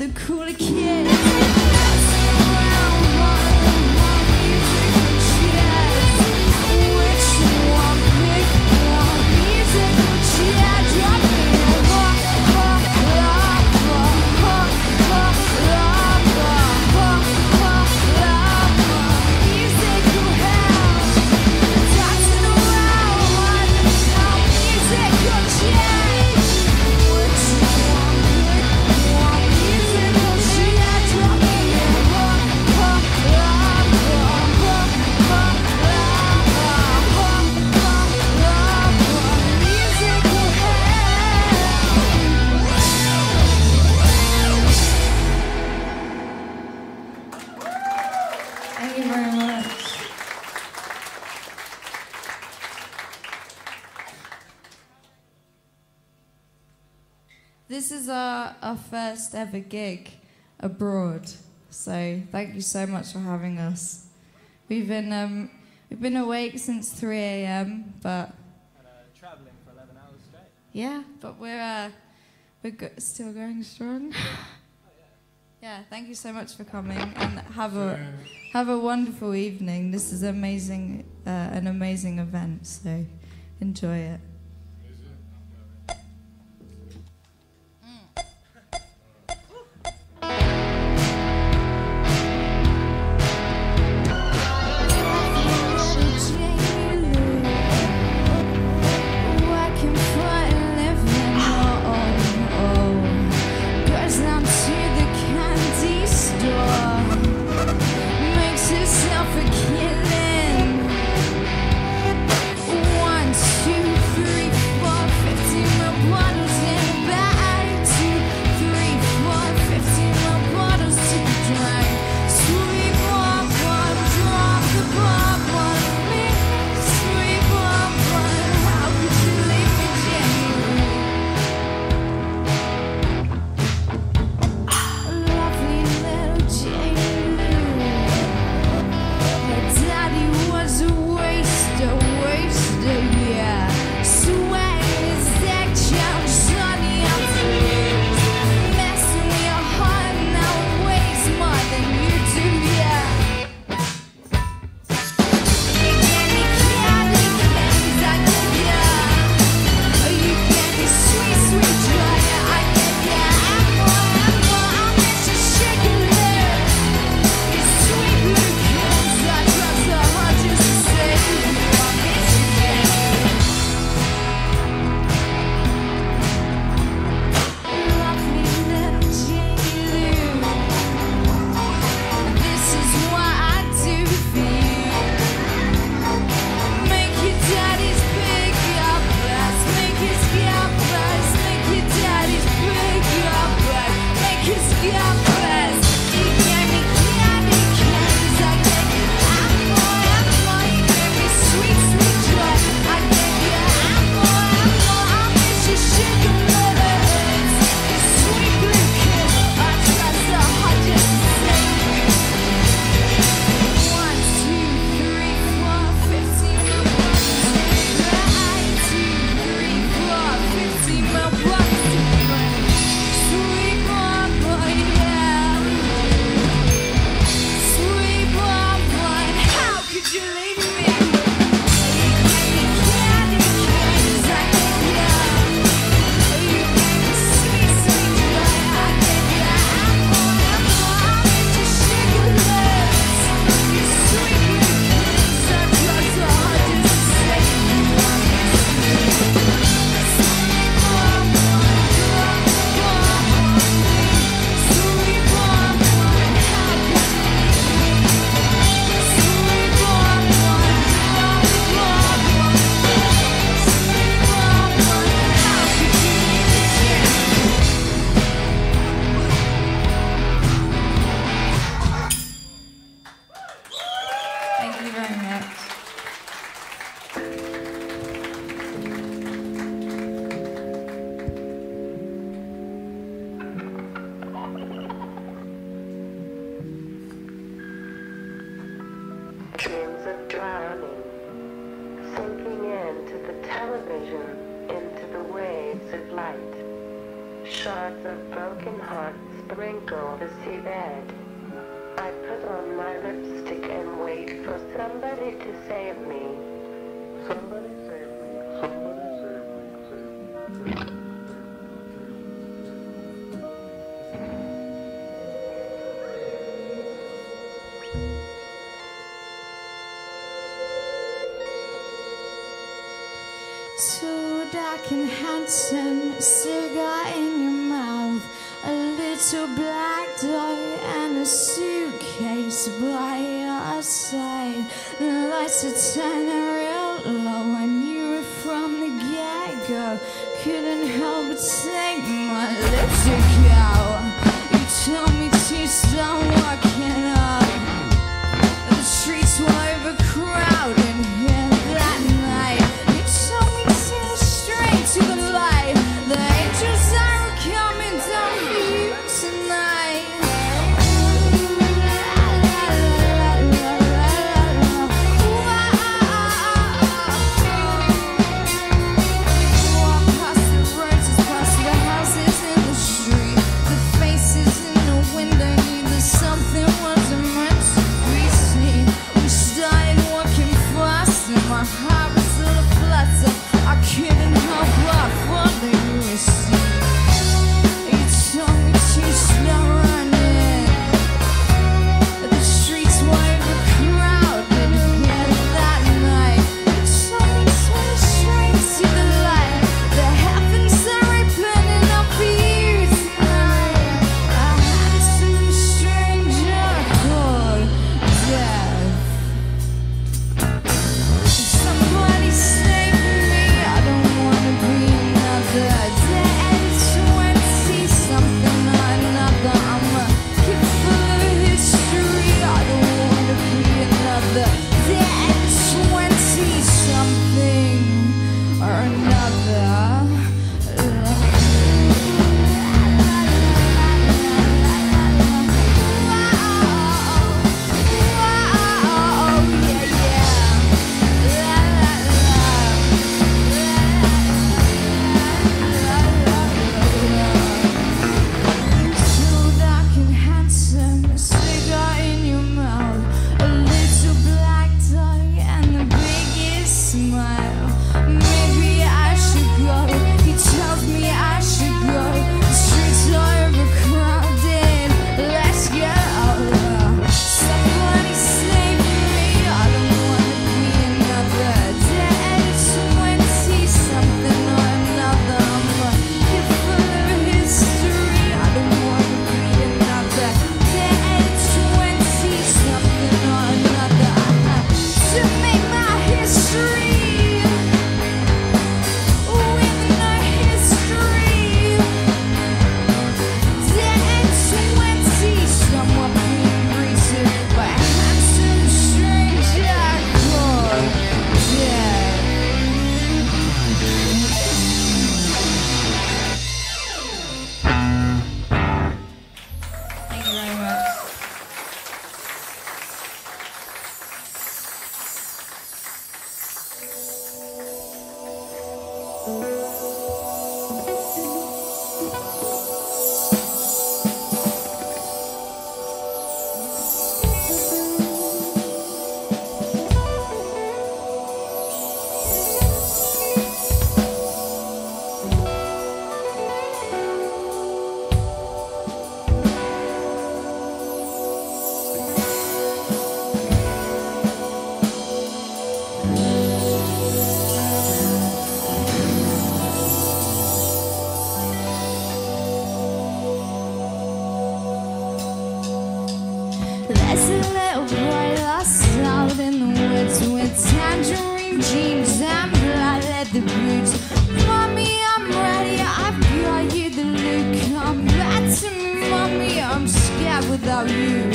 the cooler kids. Thank you very much. This is our first ever gig abroad, so thank you so much for having us. We've been awake since 3 a.m. but traveling for 11 hours straight. Yeah, but we're still going strong. Yeah, thank you so much for coming, and have a wonderful evening. This is amazing, an amazing event, so enjoy it. Dreams of drowning, sinking into the television, into the waves of light. Shards of broken hearts wrinkle to see red. I put on my lipstick and wait for somebody to save me. Somebody save me. Somebody save me. Save me. So dark and handsome, cigar in your mouth, a little black dog and a suitcase by your side. The lights are turning real low and you were from the get-go. Couldn't help but take my lipstick out. You told me to start walking up. The streets were overcrowded here that night. You told me to go straight to the light. The angels are coming down for you tonight. Walk past the roads, past the houses in the street, the faces in the window knew that something wasn't meant to be seen. We started walking fast and my heart was full of flutter. I couldn't help but follow you, see. You told me to stop running. The streets were overcrowded here that night. You told me to go straight to the light. The heavens are opening up for you tonight. I had some stranger called death. Somebody save me, I don't wanna be another dead 20 something or another. I'm a kid full of history, I don't wanna be another dead 20 something or another. So dark and handsome, cigar in your mouth, a little black dog and the biggest smile. Maybe I should go. He tells me I should go. The streets are overcrowded. Let's go. Somebody save me. I don't wanna be another dead 20 something or another. I'm a kid full of history. I don't wanna be another dead 20 something or another. To make my history with no history. Dead 20 somewhat being greeted by a handsome stranger called death. Thank you very much. There's a little boy lost out in the woods with tangerine jeans and black leather boots. Mommy, I'm ready, I've got you the look. Come back to me, mommy, I'm scared without you.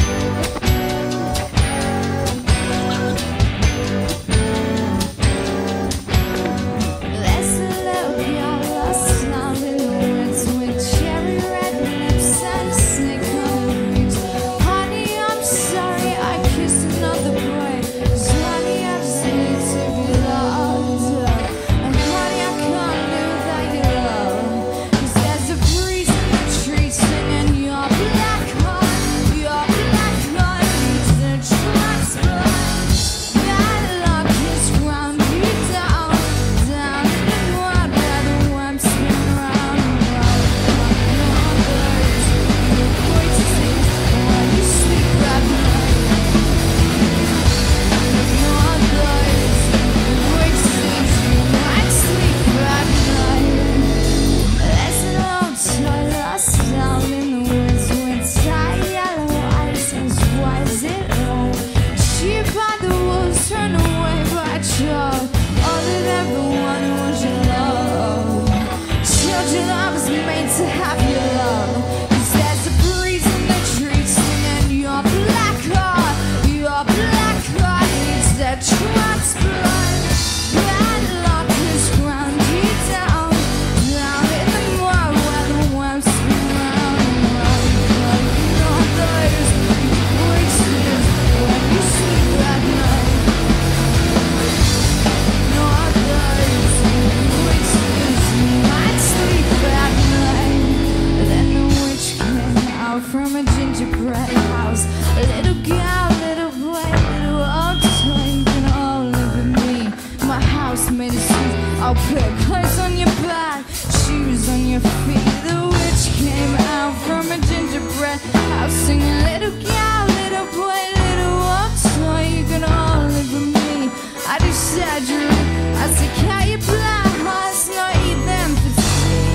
There's a little girl lost out in the woods with cherry red lips and a snake on her boots. Honey, I'm sorry I kissed another boy. 'Cause honey, I just need to be loved. And honey, I can't live without your love. 'Cause there's a breeze in the trees singing a gingerbread house. A little girl, little boy, little old toy, you can all live with me. My house made of shoes. I'll put clothes on your back, shoes on your feet. The witch came out from a gingerbread house, singing, little girl, little boy, little old toy, you can all live with me. I do surgery, I say, cut your black hearts, not eat them for tea.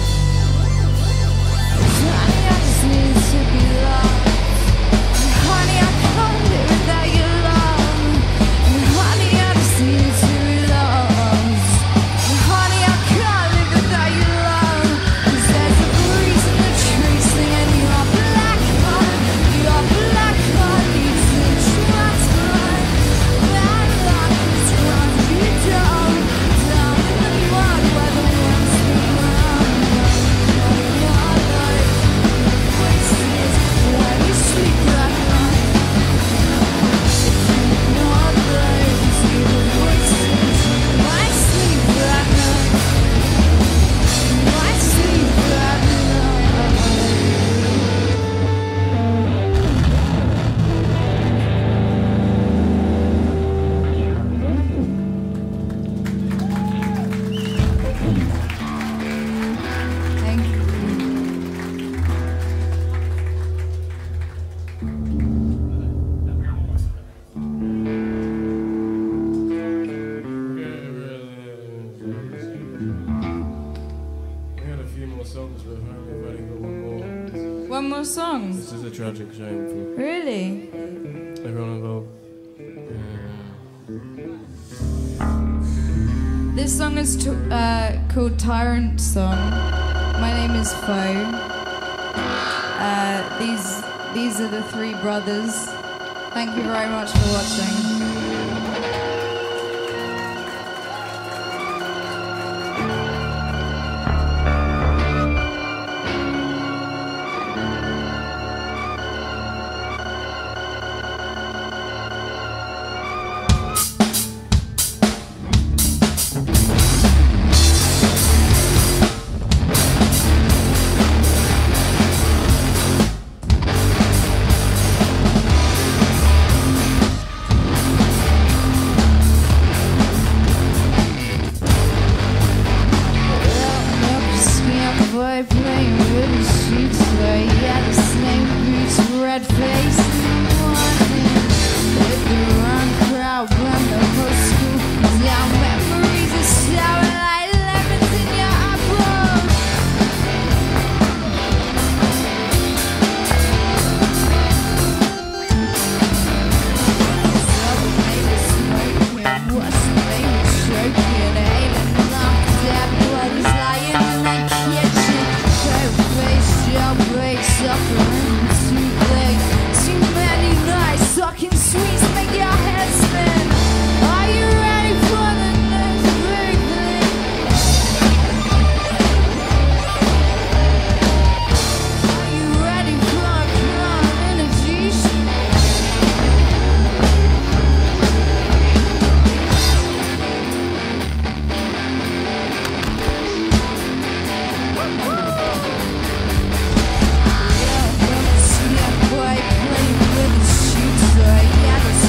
Honey, I just need to be loved. Honey, I can't live without your love. Honey, I just need to be loved. Honey, I can't live without your love. 'Cause there's a breeze in the trees singing, your black heart needs to transplant. Bad luck is gone, you down in the mud where the worms spin round. Your life wasted when you sleep that night. Your life is wasted when I sleep that night. I sleep that night. Thank you. We had a few more songs, but apparently we've only got one more. One more song? This is a tragic shame for Really? everyone involved. This song is called Tyrant Song. My name is Foe. These are the three brothers. Thank you very much for watching. Boy playing with his sheets, he had the snake boots, red face in the morning. With the wrong crowd, burn the whole school down. Memories are sour like lemons in your apples. Some baby smoking, what's the baby choking? Ain't enough dead bodies lying in the kitchen. Jailbreak, suffering too late. Too many nights sucking sweets make your head spin. Are you ready for the next big thing? Are you ready for a clown in a G-string? Boy playing with his shoes, yeah,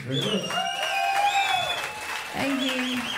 very much. Thank you.